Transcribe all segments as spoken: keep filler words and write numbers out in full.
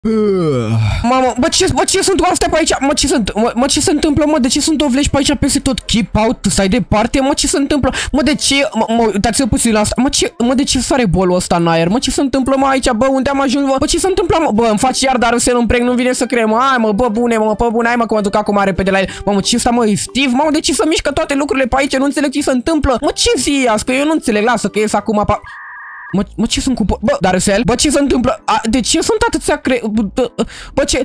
Mamă, bă, ce, bă, ce sunt astea pe aici? Mă, ce sunt? Mă, mă, ce se întâmplă, mă? De ce sunt dovlești pe aici peste tot? Keep out, stai departe, mă, ce se întâmplă? Mă, de ce? Mă, mă uitați-vă puțin la asta. Mă, ce, mă, de ce sare bolul ăsta în aer? Mă, ce se întâmplă, mă, aici? Bă, unde am ajuns, bă? Bă, ce se întâmplă, mă? Bă, îmi faci iar dar să nu preg, nu vine să cred, mă. Hai, mă, bă, bune, mă, bă, bune, hai, mă, că mă duc acum repede la el. Mamă, ce ăsta, mă, e Steve? Mamă, de ce să mișcă toate lucrurile pe aici? Nu înțeleg ce se întâmplă. Mă, ce zi că eu nu înțeleg, lasă că ies acum pa... Mă, mă, ce sunt cu... Bă, Darusel? Bă, ce se întâmplă? A, de ce sunt atâția cre... Bă, ce...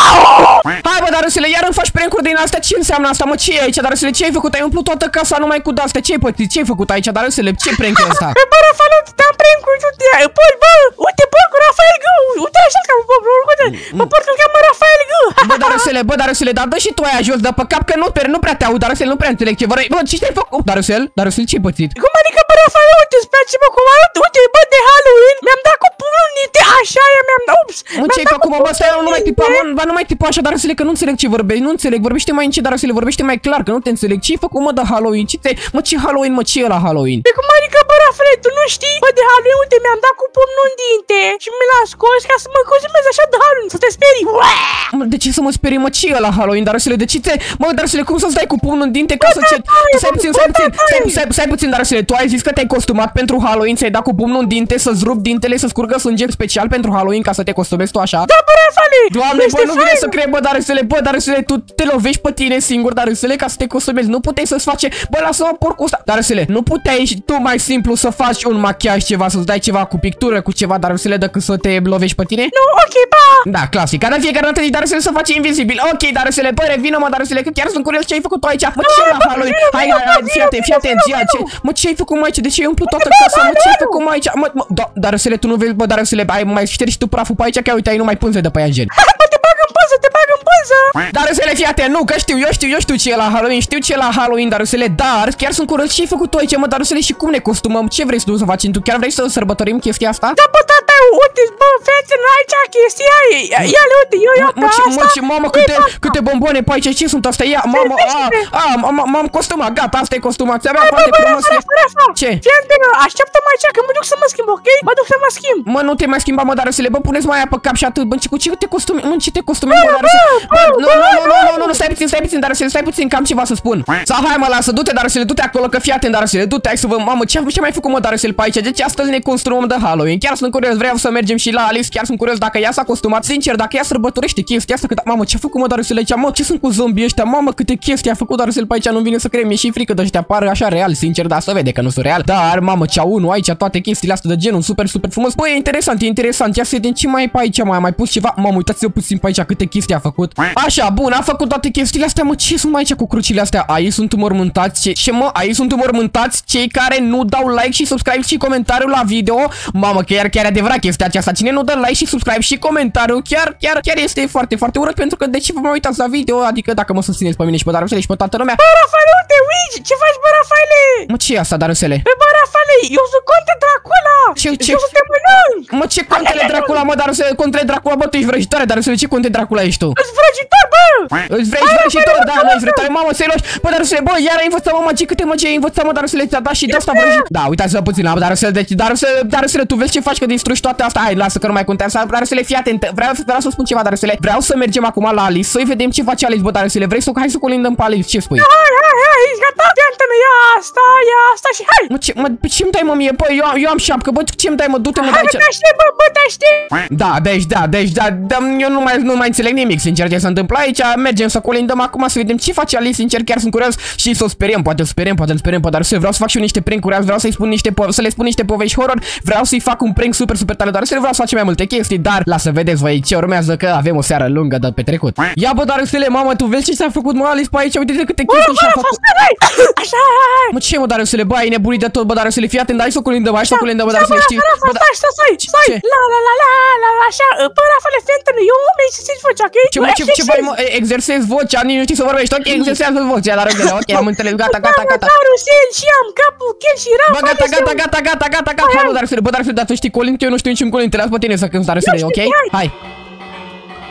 Hai, bă, Darusele, iar îmi faci prank-uri din astea? Ce înseamnă asta? Mă, ce e aici, Darusele? Ce ai făcut? Ai umplut toată casa numai cu de-astea? Ce ai pățit? Ce ai făcut aici, Darusele? Ce prank e ăsta? Bă, Rafael, te-am prank-uri, uite, bă, bă, uite, bă, cu Rafael Gâ, uite așa că mă, mă pot că cheamă Rafael Gâ. Bă, Darusele, bă, Darusele, dar dă și tu aia jos, dă pe cap, că nu, nu prea te aud, Darusele, nu prea înțeleg ce vrei. Bă, ce te-ai făcut? Darusel? Darusel, ce ai pățit? Cum adică, bă, Rafael, uite, îți place, mă, cum arăt, uite, bă, de Halloween, mi-am dat cu pumnul nite, așa, mi-am dat, ups. Mă, ce ai făcut, mă, bă, stai, nu mai tipa, mă, bă, nu mai tipa așa, Darusele, că nu înțeleg ce vorbești, nu înțeleg, vorbește mai încet, Darusele, vorbește mai clar, că nu te înțeleg. Ce ai făcut, mă, de Halloween? Ce te... Mă, ce Halloween, mă, ce e la Halloween? Pe cum adică, bă, Rafael, tu nu știi? Bă, de Halloween, uite, mi-am dat cu pumnul în dinte și mi l-a scos ca să mă cozimez așa de Halloween, să te sperii. Mă, de ce să mă sperii, mă, ce e la Halloween, Darusele? De ce te... Mă, Darusele, cum să-ți dai cu pumnul în dinte ca să ce... Stai puțin, stai puțin, stai, stai, stai puțin, Darusele, tu ai zis că te-ai costumat pentru Halloween, ți-ai dat cu pumnul în dinte să-ți rup dintele, să scurgă sânge special pentru Halloween ca să te costumezi tu așa? Da, bă, Rafael! Doamne, bă, nu vine să cred, bă, Darusele, bă, Darusele, tu te lovești pe tine singur, Darusele, ca să te costumezi. Nu puteai să-ți face, bă, lasă-mă porcul ăsta. Darusele, nu puteai tu mai simplu să faci un machiaj ceva, să-ți dai ceva cu pictură, cu ceva, Darusele, decât să te lovești pe tine? Nu, ok, ba! Da, clasic. Ca de fiecare dată, Darusele să face invizibil. Ok, Darusele, bă, revină-mă, Darusele, că chiar sunt curios ce ai făcut tu aici. Mă, ce e la Halloween? Hai, hai, hai, fii atent, fii atent, ia, ce... Mă, ce ai făcut mai aici? De ce ai umplut toată casa? Mă, ce ai făcut mai aici? Mă, mă, Darusele, tu nu vezi, bă, Darusele, ai mai ștergi și tu praful pe aici, că uite, ai numai pânze de pe ea în gen. Te bag în pânză, te bag în pânză! Darusele, fii atent, nu, că știu, eu știu, eu știu ce e la Halloween, știu ce e la Halloween, Darusele, dar chiar sunt curios ce ai făcut tu aici, mă, Darusele, și cum ne costumăm? Ce vrei să tu să facem? Tu chiar vrei să sărbătorim chestia asta? Da, bă, tata, uite, bă, fețe, aici chestia aia, ia-le, uite, eu iau pe asta. Mă, ce, mamă, câte, câte bomboane pe aici, ce sunt astea? Ia, mamă, a, a, m-am costumat, gata, asta e costumat, ți-avea foarte frumos. Ce? Așteaptă-mă aici, că mă duc să mă schimb, ok? Mă duc să mă schimb. Mă, nu te mai schimba, mă, Darusele, bă, puneți mai aia pe cap și atât, bă, cu ce te costumi, mă, ce te costumi, bă, Darusele? Nu, nu, nu, nu, nu, stai puțin, stai puțin, Darusele, stai puțin, că am ceva să spun. Sau hai, mă, lasă, du-te, Darusele, du-te acolo, că fii atent, Darusele, du-te, hai să vă, mamă, ce ce mai făcut, mă, Darusele, pe aici? De ce astăzi ne costumăm de Halloween? Chiar sunt curios, vreau să mergem și la Alice, chiar sunt curios dacă ea s-a costumat, sincer, dacă ea sărbătorește chestia asta, că mamă, ce a făcut, mă, Darusele, aici, mă, ce sunt cu zombii ăștia, mamă, câte chestii a făcut Darusele pe aici, nu vine să cred, mi-e și frică de ăștia, par așa real, sincer, dar să vede că nu sunt real. Dar, mamă, cea unu aici, toate chestiile astea de genul, super, super frumos. Băi, e interesant, e interesant. Ia să vedem ce mai e pe aici, mai a mai pus ceva. Mamă, uitați-vă puțin pe aici câte chestii a făcut. Așa, bun, a făcut toate chestiile astea, mă, ce sunt mai aici cu crucile astea? Aici sunt înmormântați, ce, ce mă, aici sunt înmormântați cei care nu dau like și subscribe și comentariu la video. Mamă, chiar, chiar adevărat chestia aceasta. Cine nu dă like și subscribe și comentariu, chiar, chiar, chiar este foarte, foarte urât, pentru că de ce vă mai uitați la video? Adică dacă mă susțineți pe mine și pe Darusele și pe toată lumea. Bă, Rafael, uite, uite, ce faci, bă, Rafaele? Mă, ce e asta, Darusele? Bă, Rafaele, eu sunt Conte Dracula. Ce, ce? Eu sunt te mănânc. Mă, ce Contele Dracula, mă, Darusele, Contele Dracula, bă, tu ești vrăjitoare, Darusele, ce Conte Dracula ești tu? Îți vrăjitor, bă! Îți vrei vrăjitor, da, nu ești vrăjitoare, mamă, serios. Bă, Darusele, bă, iar ai învățat, mă, magie, câte magie ai învățat, mă, Darusele, ți-a dat și de asta vrăjit. Da, uitați-vă puțin la Darusele, deci, Darusele, Darusele, tu vezi ce faci, că distrugi toate astea. Hai, lasă că nu mai contează. Darusele, fii atent, vreau, vreau să spun ceva, Darusele. Vreau să mergem acum la Alice, să-i vedem ce face Alice, bă, Darusele. Vrei să hai să colindăm pe Alice, ce spui? Hai, hai, hai, gata, iată-mă, ia asta, ia asta și hai. Mă, ce, mă, ce-mi dai, mă, mie? Bă, eu, eu am șapcă, bă, ce-mi dai, mă, du-te, mă, de aici. Hai, te aștept, bă, bă, te aștept. Da, deci, da, deci, da, da, eu nu mai, nu mai înțeleg nimic, sincer, ce se întâmplă aici. Mergem să colindăm acum, să vedem ce face Alice, sincer, chiar sunt curios și să o speriem, poate o speriem, poate o speriem, poate Darusele, vreau să fac și eu niște prank-uri, vreau să-i spun niște, să le spun niște povești horror, vreau să-i fac un prank super, super tare, Darusele, vreau să facem mai multe chestii, dar lasă vedeți voi ce urmează, că avem o seară lungă de petrecut. Ia, bă, Darusele, mamă, tu vezi ce s-a făcut, mă, Alice, pe aici, uite-te câte chestii și-a făcut. Așa, mă, ce, mă, Darusele, bă, ai nebunit de tot, bă, Darusele, fii atent, hai să colindăm, hai să colindăm, bă, Darusele, știi? Stai, stai, stai, stai, la, la, la, la, la, așa, bă, Rafaele, fetele, eu mi-ai să ți faci, ok? Ce, mă, ce, ce faci, mă, exersezi vocea, nici nu știi să vorbești, ok, exersează vocea, Darusele, ok, am înțeles, gata, gata, gata. Darusel și am capul, chel și Rafaele. Bă, gata, gata, gata, gata, gata, gata, hai, bă, Darusele, bă, Darusele, dar tu știi colint, eu nu știu niciun colint, te las pe tine să cânti, Darusele, ok? Hai.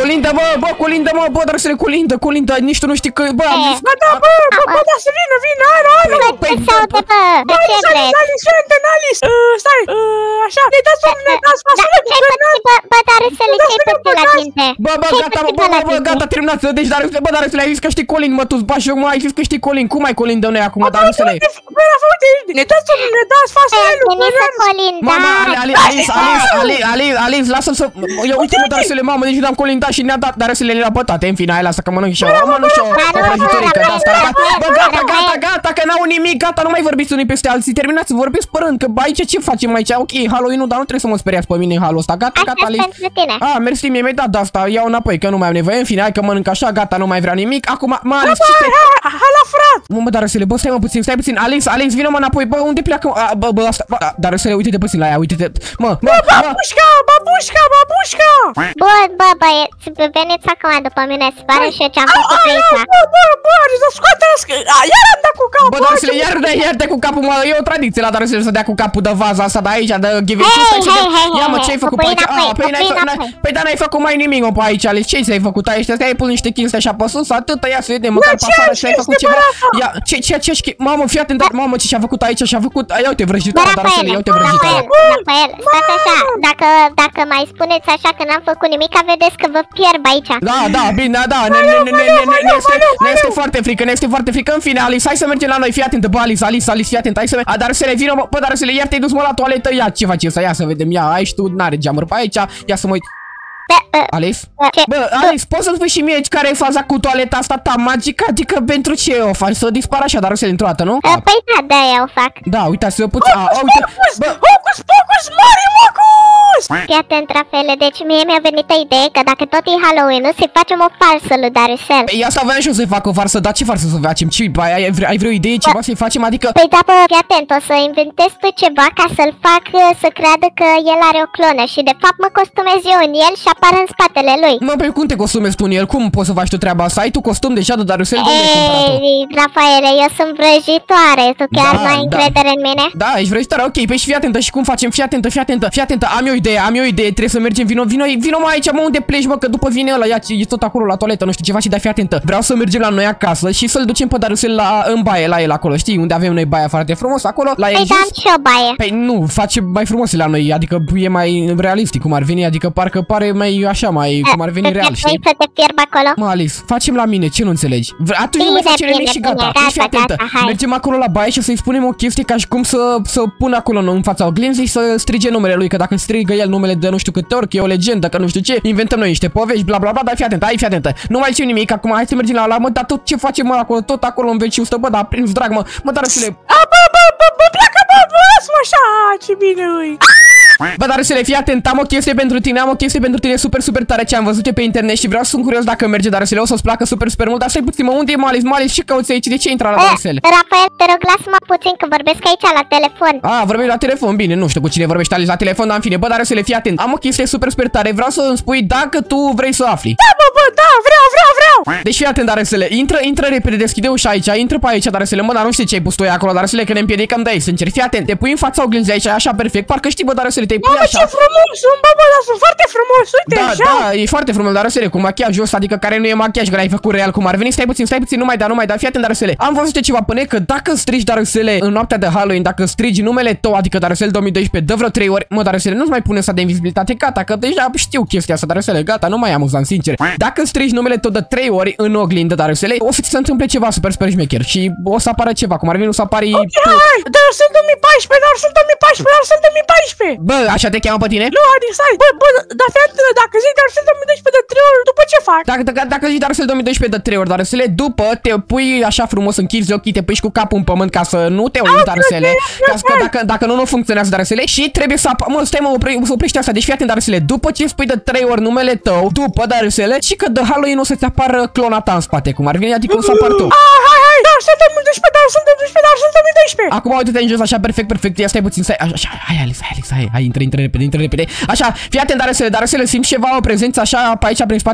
colindă, bă, bă, colindă, mă, bă, Darusele, colindă, colindă, nici tu nu știi că, bă, am zis... Bă, da, bă, bă, bă, da, să vină, vină, alo, alo. Bă, ce se aude, bă? De ce Alice, vreți? Alice, Alice, Alice, uh, stai, uh, așa, ne dați o, ne dați Da, fasolă cu ce-ai Bernard. pățit, bă, bă, Darusele, ce-ai pățit la tinte? Bă, bă, Ce-ai gata, mă, pățit, bă, la bă, bă, tinte? gata, terminați, deci Darusele, bă, Darusele, ai zis că știi colind, mă, tu zbași eu, mă, ai zis că știi colind, cum ai colind de noi acum, Darusele? Bă, la fă, uite, ne dați o, ne dați fasolă Ai cu venit să Bernard. Mă, mă, colindați. Ali, Alice, Alice, Alice, Alice, Alice, lasă-l să... Ia uite, mă, Darusele, mamă, deci n-am colindat și ne-a dat Darusele la pătate, în fine, hai, lasă că mănânc și eu, mănânc și eu, o prăjiturică de asta, gata, bă, gata, gata, gata, că n-au nimic, gata, nu mai vorbiți unii peste alții, terminați, vorbiți părând, că aici ce facem aici, ok, Halloween-ul, dar nu trebuie să mă speriați pe mine în halul ăsta, gata, gata, Asta Alice. pentru tine. Ah, mersi, mie mi-ai dat de asta, iau înapoi, că nu mai am nevoie, în fine, hai că mănânc așa, gata, nu mai vrea nimic, acum, mă, Alice, ce te... Hai la frat. Mă, mă, Darusele, bă, stai mă puțin, stai puțin, Alice, Alice, vină mă înapoi, bă, unde pleacă, a, bă, bă, asta, bă, Darusele, uite-te puțin la ea, uite-te, mă, mă, mă, Babușca, babușca, babușca. Bun, bă, băieți, veniți acum după mine, să pare și eu ce-am făcut aici. Bă, bă, bă, Ariza, scoate-l, iar am dat cu capul. bă, Darusele, iar de iar de cu capul, mă, e o tradiție la Darusele să dea cu capul de vaza asta de aici, de ghiveciu, Hei, hei, hei, ia mă, hei, ce-ai făcut cu pe aici? pâine Ah, păi apoi, n-ai cu făcut, pâine n-ai- apoi. păi da, n-ai făcut mai nimic, mă, pe aici, Alice, ce ți-ai făcut aici? Stai, pun niște chestii așa pe sus, atâta, ia să vedem, măcar pe ce afară, ai ce-ai făcut chestii, ceva? bă, Ia, ce, ce, ce, ce, mamă, fii atent, mamă, ce și-a făcut aici, și-a făcut, ia uite, Bă, vrăjitoare, Darusele, Rafael, ia uite, vrăjitoare. Rafael, Rafael, stați așa, dacă, dacă mai spuneți așa că n-am făcut nimic, vedeți că vă pierd aici. Da, da, bine, da, da, ne, ne, ne, ne, ne, ne, ne, este, ne este foarte frică, ne este foarte frică. În fine, Alice, hai să mergem la noi, fii atentă, bă, Alice, Alice, Alice, fii atent, hai să mergem. A, Darusele, vină, mă, bă, Darusele, iar te-ai dus, mă, la toaletă, ia, ce faci să ia să vedem, ia, aici tu, n-are geamuri pe aici, ia să mă uit. Bă, bă, Alice? ce? Bă, Alice, poți să-mi spui și mie care e faza cu toaleta asta ta magică? Adică pentru ce o faci? Să dispară așa, Darusele, într-o dată, nu? Păi da, de-aia o fac. Da, uitați-vă puțin, a, a, uite, bă, Hocus pocus, mari mocus. Fii atent, Rafaele, deci mie mi-a venit o idee că dacă tot e Halloween-ul, să-i facem o farsă lui Darusel. Păi asta voiam și eu să-i fac o farsă, dar ce farsă să facem? Ce, ai, ai, vre- ai vreo idee, ceva să-i facem? Adică... Păi da, bă, fii atent, o să inventez tu ceva ca să-l fac uh, să creadă că el are o clonă și de fapt mă costumez eu în el și apar în spatele lui. Mă, pe cum te costumezi tu în el? Cum poți să faci tu treaba asta? Ai tu costum deja de Darusel? De unde ai cumpărat-o? Ei, Rafaele, eu sunt vrăjitoare, tu chiar Da, nu ai da. încredere în mine? Da, ești vrăjitoare, ok, păi și fii atentă și cum facem, fii atentă, fii atentă, fii atentă, am eu o idee, am eu o idee, trebuie să mergem, vino, vino, vino mai aici, mă, unde pleci, mă, că după vine ăla, ia, e tot acolo la toaletă, nu știu ceva și da, fii atentă, vreau să mergem la noi acasă și să-l ducem pe Darusel la, în baie, la el acolo, știi, unde avem noi baia foarte frumos, acolo, la el Păi da, am jos. și o baie. Păi nu, face mai frumos la noi, adică e mai realistic cum ar veni, adică parcă pare mai așa, mai cum ar veni Să te real, pui știi? să te fierb acolo? Mă, Alice, facem la mine, ce nu înțelegi? V- Atunci nu mai Bine, face nimic bine, și bine, gata. gata, Ești atentă. gata, hai. Mergem acolo la baie și să-i spunem o chestie ca și cum să, să pună acolo în fața oglinzii și să strige numele lui, că dacă strigă el numele de nu știu câte ori, că e o legendă, că nu știu ce, inventăm noi niște povești, bla bla bla, dar fii atentă, hai, fii atentă. Nu mai știu nimic, acum hai să mergem la la mă, dar tot ce facem mă acolo, tot acolo în veciu stă, bă, dar prins drag, mă, mă, Darusele. A, bă, bă, bă, bă, pleacă, bă, bă, lasă-mă așa, ce bine îi. Bă, Darusele, fii atent, am o chestie pentru tine, am o chestie pentru tine super, super tare ce am văzut eu pe internet și vreau să sunt curios dacă merge, Darusele, o să-ți placă super, super mult, dar stai puțin, mă, unde e Malice, Malice, ce cauți aici, de ce intra la Darusel? Eh, Rafael, te rog, lasă-mă puțin că vorbesc aici la telefon. Ah, vorbim la telefon, bine, nu știu cu cine vorbești Alice la telefon, dar în fine, bă, Darusele, fii atent, am o chestie super, super tare, vreau să îmi spui dacă tu vrei să afli. Da, bă, bă, da, vreau, vreau, vreau. Deci fii atent, Darusele, intră, intră repede, deschide ușa aici, intră pe aici, Darusele, mă, dar nu știu ce ai pus tu acolo, Darusele, că ne împiedicăm de aici, sincer, fii atent, te pui în fața oglinzii aici, așa, perfect, parcă știi, bă, Darusele, te pui Mamă, ce așa. frumos sunt, bă, bă, dar sunt foarte frumos, uite, Da, așa. da, e foarte frumos, Darusele, cu machiajul ăsta, adică care nu e machiaj, că l-ai făcut real cum ar veni. Stai puțin, stai puțin, nu mai da, nu mai da, fii atent, Darusele. Am văzut eu ceva până că dacă strigi, Darusele, în noaptea de Halloween, dacă strigi numele tău, adică Darusele două mii doisprezece, de vreo trei ori, mă, Darusele, nu-ți mai pune asta de invizibilitate, gata, că deja știu chestia asta, Darusele, gata, nu mai am amuzant, sincer. Dacă strigi numele tău de trei ori în oglindă, Darusele, o să ți se întâmple ceva super, super șmecher și o să apară ceva, cum ar veni, o să apari tu. Hai, dar sunt două mii paisprezece, dar sunt două mii paisprezece, dar sunt două mii paisprezece. Bă, așa te cheamă pe tine? Nu, adică stai, bă, bă, dar fii atent, dacă zic dar sunt două mii doisprezece de trei ori, după ce fac? Dacă, dacă, dacă zici Darusele două mii doisprezece de trei ori, Darusele, după te pui așa frumos, închizi ochii, te pui cu capul în pământ ca să nu te uiți, Darusele. Ca să, că dacă, dacă nu, nu funcționează, Darusele. Și trebuie să apa- mă, stai mă, opri, să oprești asta. Deci fii atent, Darusele, după ce spui de trei ori numele tău, după, Darusele, și că de Halloween o să-ți apară clona ta în spate, cum ar veni, adică o să apar tu. Ah, hai, hai, dar sunt două mii doisprezece, dar sunt două mii doisprezece, dar sunt două mii doisprezece. Acum uite-te în jos, așa, perfect, perfect, ia stai puțin, stai, așa, hai, Alex, hai, Alex, hai, hai, intră, intră repede, intră repede. Așa, fii atent, Darusele, Darusele, simți ceva, o prezență așa, pe aici, prin spatele tău?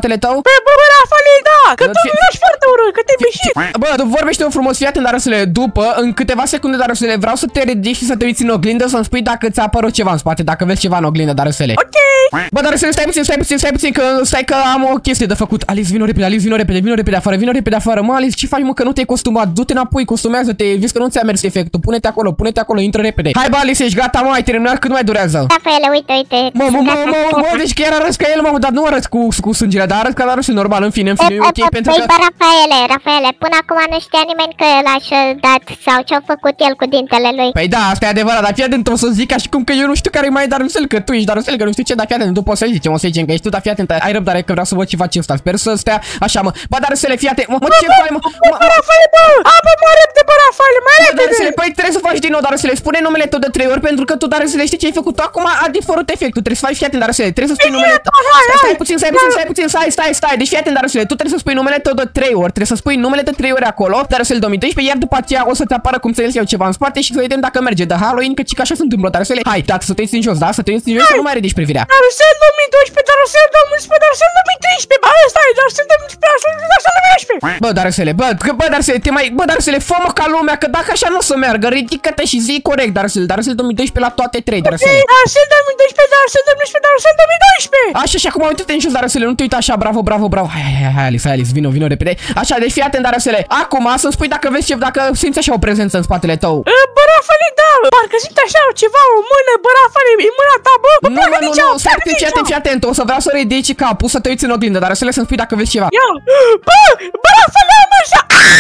Bă, bă, bă, Rafale, da, că tu nu ești foarte urât, că te-ai mișit. Bă, tu vorbește-o frumos, fii atent, Darusele. După, în câteva secunde, Darusele, vreau să te ridici și să te uiți în oglindă, să-mi spui dacă ți-a apărut ceva în spate, dacă vezi ceva în oglindă, Darusele. Ok. Bă, Darusele, stai puțin, stai puțin, stai puțin, că stai că am o chestie de făcut. Alice, vino repede, Alice, vino repede, vino repede afară, vino repede afară. Mă, Alice, ce faci, mă, că nu te-ai costumat? Du-te înapoi, costumează-te, vezi că nu ți-a mers efectul. Pune-te acolo, pune-te acolo, intră repede. Hai, bă, Alice, ești gata, mă, ai terminat, cât mai durează? Rafaele, uite, uite. Mă, mă, mă, mă, mă, deci chiar arăți ca el, mă, dar nu arăți cu, cu sângele, dar arăți ca Darusele normal, în fine, în fine, e ok, pentru că... Bă, Rafaele, Rafaele, până acum nu știa nimeni că l-a dat sau ce-a făcut el cu dintele lui. Păi da, asta e adevărat, dar fii atent, o să zic ca și cum că eu nu știu care mai e Darusel, că tu ești Darusel, că nu știu ce, dar fii atent, după o să zicem, o să zicem că ești tu, dar fii atent, ai răbdare că vreau să văd ce face ăsta, sper să stea așa, mă. Bă, Darusele, fii atent, mă, mă, ce faci, mă? Bă, Rafale, bă, apă mai repede, bă, Rafale, mai repede. Darusele, păi trebuie să faci din nou, Darusele, spune numele tău de trei ori, pentru că tu, Darusele, știi ce ai făcut tu acum, a diferit efectul, trebuie să faci, fii atent, Darusele, trebuie să spui numele tău. Stai puțin, stai puțin, stai puțin, stai, stai, stai, deci fii atent, Darusele, tu trebuie să spui numele tău de trei ori, trebuie să spui numele de trei ori acolo, Darusele două mii doisprezece, iar după aceea o să-ți apară cum să iei ceva în spate și să vedem dacă merge de Halloween, că ci că așa se întâmplă, Darusele. Hai, tată, să te uiți în jos, da? Să te uiți în jos, să nu mai ridici privirea. Darusele două mii doisprezece, Darusele două mii unsprezece, Darusele două mii treisprezece, bă, ăsta e Darusele două mii unsprezece, Darusele două mii unsprezece. Bă, Darusele, bă, că, bă, Darusele, te mai, bă, Darusele, fă-mă ca lumea, că dacă așa nu o să meargă, ridică-te și zi corect, Darusele, Darusele două mii doisprezece la toate trei, Darusele. Darusele două mii doisprezece, Darusele două mii unsprezece, Darusele două mii doisprezece. Așa, și acum uite-te în jos, Darusele, nu te uita așa, bravo, bravo, bravo. Hai, hai, hai, hai, Alice, hai, Alice, vino, vino repede. Așa, deci fii atent, Darusele. Acum să-mi spui dacă vezi ce, dacă simți așa o prezență în spatele tău. Bă, Rafale, da, parcă simt așa ceva, o mână, bă, Rafale, e mâna ta, bă. Nu, mă, nu, nu, stai puțin, fii atent, fii atent, o să vreau să ridici capul, să te uiți în oglindă, Darusele, să-mi spui dacă vezi ceva. Ia, bă, bă, Rafale, am așa.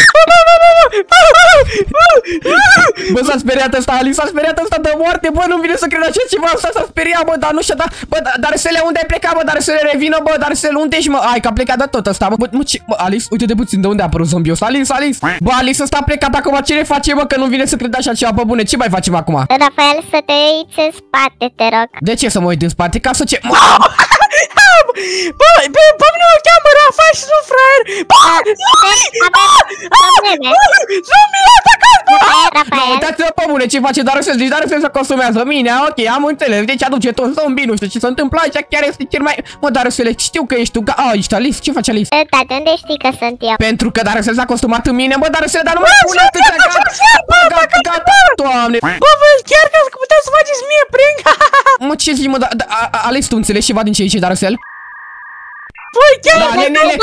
Bă, s-a speriat ăsta, Alice, s-a speriat ăsta de moarte, bă, nu vine să cred așa ceva, ăsta s-a speriat, bă, dar nu știu, da, bă, Darusele, unde ai plecat, bă, Darusele, revină, bă, Darusele, unde ești, mă, ai, că a plecat de tot ăsta, bă, bă, ce, bă, Alice, uite de puțin, de unde a apărut zombiul ăsta, Alice, Alice, bă, Alice, ăsta a plecat, acum ce ne face, bă, că nu vine să cred așa ceva, bă, bune, ce mai facem acum? Rafael, să te uiți în spate, te rog. De ce să mă uit în spate, ca să ce, mă, bă, bă, bă, mine mă cheamă Rafael și sunt fraier. Bă, zombie, atacat, bă! Rafael, uitați-vă pe bune ce face Darusele, deci Darusele se consumează mine, ok, am înțeles, deci aduce tot zombie, nu știu ce se întâmplă aici, chiar este cel mai... Mă, Darusele, știu că ești tu, a, ești Alice, ce faci Alice? da, de unde știi că sunt eu? Pentru că Darusele s-a costumat în mine, bă, Darusele, dar nu mai pune atâția, gata, gata, gata, Doamne. Bă, vă, chiar că puteți să faceți mie prank? Mă, ce zici, mă, da, da, Alice, tu înțelegi ceva din ce zice Darusele? Băi, chiar, da, ne, ne, ne,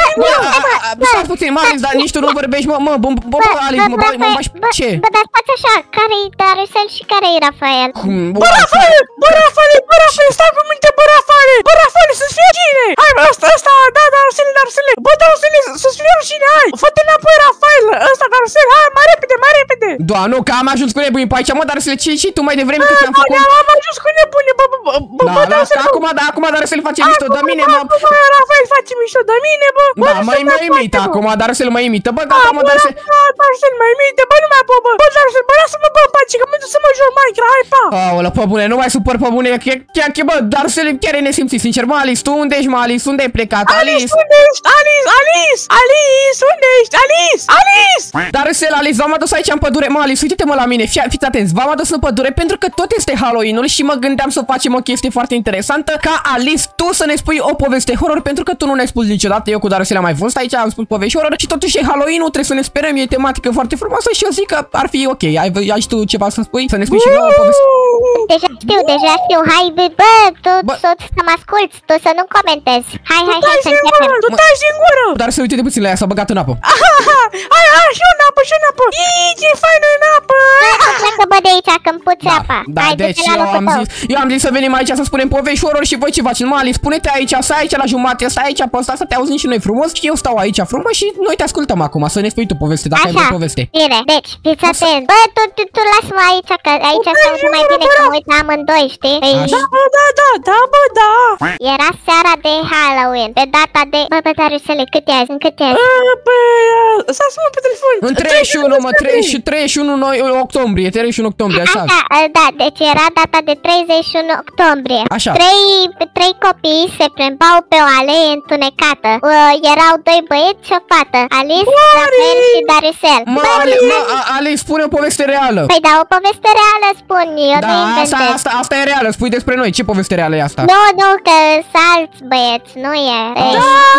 stați puțin, mă, Alice, dar nici tu nu vorbești, mă, mă, bă, bă, Alice, mă, bă, mă, ce? Bă, dar stați așa, care-i Darusel și care-i Rafael? Bă, Rafael, bă, Rafael, bă, Rafael, stai cu minte, bă, Rafael, bă, Rafael, să-ți fie rușine! Hai, bă, ăsta, ăsta, da, Darusele, Darusele, bă, Darusele, să-ți fie rușine, hai! Fă-te înapoi, Rafael, ăsta, Darusele, hai, mai repede, mai repede! Da, nu, că am ajuns cu nebuni pe aici, mă, Darusele, ce și tu mai devreme că ți-am făcut? Am ajuns cu nebune, bă, bă, bă, bă, Darusele, acum, da, acum Darusele face mișto de mine, mă. Rafael face mișto de mine, bă. Da, mai mai imită acum, Darusele mă imită, bă, gata, mă, Darusele. Darusele mă imite, bă, nu mai pot, bă. Bă, Darusele, bă, lasă-mă, bă, în pace, că mă duc să mă joc Minecraft, hai, pa. Aolă, pe bune, nu mai supăr pe bune, chiar, chiar, bă, Darusele chiar e nesimțit, sincer, mă, Alice, tu unde ești, mă, Alice, unde ai plecat, Alice? Unde ești, Alice, Alice, Alice, unde ești, Alice, Alice? Darusele, Alice, v-am adus aici în pădure, mă, Alice, uite-te, mă, la mine, fiți atenți, v-am adus în pădure pentru că tot este Halloween-ul și mă gândeam să facem o chestie foarte interesantă, ca Alice, tu să ne spui o poveste horror, pentru că tu nu ne-ai spus niciodată, eu cu Darusele am mai fost aici, am spus povești horror și totuși e Halloween-ul, trebuie să ne sperăm, e tematică foarte frumoasă și eu zic că ar fi ok. Ai, ai tu ceva să spui? Să ne spui și nouă o poveste? Deja știu, deja știu, hai, bă, tu, să mă asculți, tu să nu comentezi. Hai, hai, hai, să începem. Tu taci din gură! Dar să uite de puțin la ea, s-a băgat în apă. Hai, hai, și eu în apă, și eu în apă. Ii, ce faină în apă! Plecă, bă, de aici, când puți apa. Da, deci eu am zis, eu am zis să venim aici să spunem povești horror și voi ce faci? Mă, Alice, spune-te aici, stai aici la jumate, stai aici pe ăsta, să te auzim și noi frumos și eu stau aici frumos și noi te ascultăm acum, să ne spui tu poveste, dacă ai vreo poveste. Bine, deci, fiți atent. Bă, tu, tu, tu lasă-mă aici, că aici se aude mai bine că mă uit la amândoi, știi? Da, bă, da, da, da, bă, da. Era seara de Halloween, pe data de... Bă, bă, Darusele, cât e azi? În cât e azi? Bă, stai să mă pe telefon. În treizeci și unu, mă, treizeci și unu octombrie, treizeci și unu octombrie, așa. Așa, da, deci era data de treizeci și unu octombrie. Așa. Trei, trei copii se plimbau pe o alee întunecată. Uh, erau doi băieți și o fată, Alice, Rafael și Darusel. Mă, Ale, mă, Alice, spune o poveste reală. Păi da, o poveste reală spun, eu da, nu inventez. asta, asta, asta e reală, spui despre noi, ce poveste reală e asta? Nu, nu, că sunt alți băieți, nu e. Da,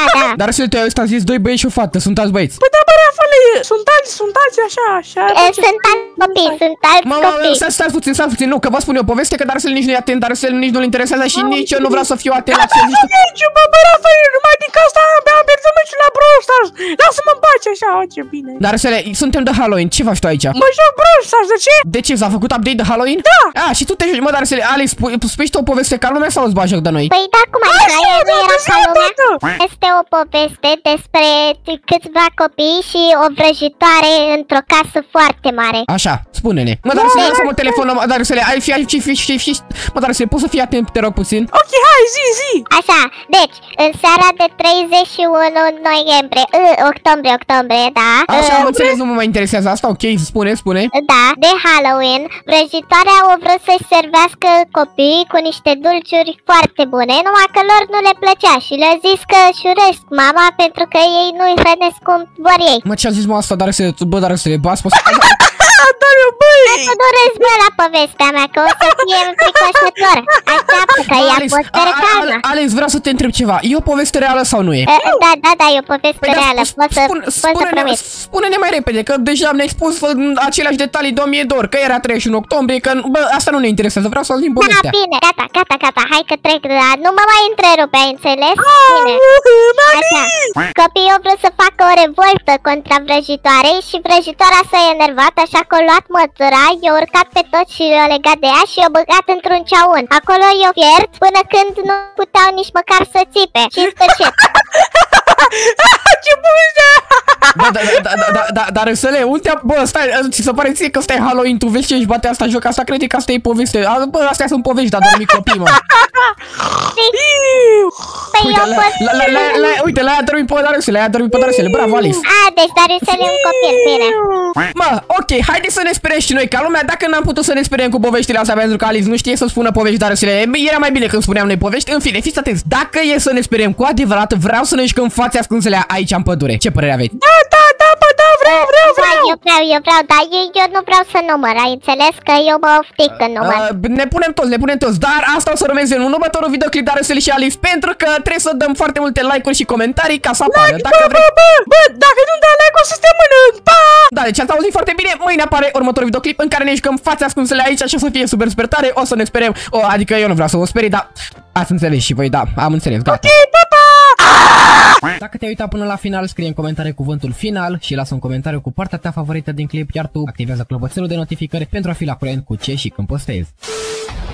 da. Dar să te ăsta zis doi băieți și o fată, sunt alți băieți. Păi da, bă, Rafale, sunt alți, sunt alți așa, așa. E, Sunt alți copii, sunt alți Mă, mă, copii. stai, stai puțin, stai puțin, nu, că vă spun eu poveste că Darcel nici nu e atent, Darcel nici nu-l interesează și nici eu nu vreau să fiu atent la ce zici tu. Nici, bă, bă, Rafale, numai din cauza asta am pierdut meciul la Brawl Stars. Lasă-mă în pace așa, o, ce bine. Darcel, suntem de Halloween, ce faci tu aici? Mă joc Brawl Stars, de ce? De ce, s-a făcut update de Halloween? Da. A, și tu te joci, mă, Darcel, Alex, spui, spui tu o poveste ca lumea sau îți bagi joc de noi? Păi da, cum adică, aia nu era ca lumea? Da. Este o poveste despre câțiva copii și o vrăjitoare într-o casă foarte mare. Așa, spune-ne. Mă, Darcel, lasă-mă telefonul, mă, Darcel, ai fi, ai fi, fi, fi, fi, mă, Darcel, poți să fii atent, te rog puțin? Ok, hai, zi, zi. Așa, deci, în seara de treizeci și unu noiembrie, uh, octombrie, octombrie, da? Așa, uh, am înțeles, nu mă mai interesează asta, ok, spune, spune. Da, de Halloween, vrăjitoarea o vrut să-și servească copiii cu niște dulciuri foarte bune, numai că lor nu le plăcea și le-a zis că își urăsc mama pentru că ei nu-i hrănesc cum vor ei. Mă, ce-a zis mă asta, Darcel, bă, Darcel, bă, a spus... Dar eu, băi. Nu doresc, bă, la povestea mea, că o să fie înfricoșător. Așteaptă că e Alex, atmosferă a- a- calmă. Alex, vreau să te întreb ceva, e o poveste reală sau nu e? Uh, Da, da, da, e o poveste Păi da, reală, sp- pot să, spune- pot să spune-ne, promit. spune-ne mai repede, că deja mi-ai spus în aceleași detalii de o mie de ori, că era treizeci și unu octombrie, că, bă, asta nu ne interesează, vreau să auzim Da, povestea. bine, gata, gata, gata, hai că trec, da, nu mă mai întrerupe, ai înțeles? Bine. Așa, copiii au vrut să facă o revoltă contra vrăjitoarei și vrăjitoarea s-a enervat, așa că a luat mătura, i-a urcat pe tot și i-a legat de ea și i-a băgat într-un ceaun. Acolo i-a fiert până când nu puteau nici măcar să țipe. Și în sfârșit. Ce poveste. Da, da, da, da, da, da, dar Răsele, unde, bă, stai, ți se pare ție că stai Halloween, tu vezi ce își bate asta joc, asta crede că asta e poveste, a, bă, astea sunt povești, dar dormi copii, mă. Păi Uite, eu la, pot... la, la, la, la, uite, la-aia dormi pe Darcele, la-aia dormi pe Darcele, bravo, Alice. A, deci Dariusel e un copil, bine. Mă, ok, haide să ne speriem și noi, ca lumea, dacă n-am putut să ne speriem cu poveștile astea, pentru că Alice nu știe să spună povești, dar să le... Era mai bine când spuneam noi povești, în fine, fiți atenți, dacă e să ne speriem cu adevărat, vreau să ne jucăm fațe ascunselea aici în pădure, ce părere aveți? Da, da, da, bă, da, vreau, vreau, Da, vreau. eu vreau, eu vreau, dar eu, eu nu vreau să număr, ai înțeles că eu mă oftic când număr. Uh, ne punem toți, ne punem toți, dar asta o să rămână în următorul videoclip de Răsele și Alice, pentru că trebuie să dăm foarte multe like-uri și comentarii ca să apară, dacă Bă, vreți... bă, bă, bă, dacă nu-mi dai like, o să te mănânc, pa! Da, deci ați auzit foarte bine, mâine apare următorul videoclip în care ne jucăm fațe ascunsele aici și o să fie super, super tare, o să ne speriem, o, adică eu nu vreau să vă sperii, dar ați înțeles și voi, da, am înțeles, gata. Ok, pa, pa! Dacă te-ai uitat până la final, scrie în comentarii cuvântul final și lasă un comentariu cu partea ta favorită din clip, iar tu activează clopoțelul de notificări pentru a fi la curent cu ce și când postezi.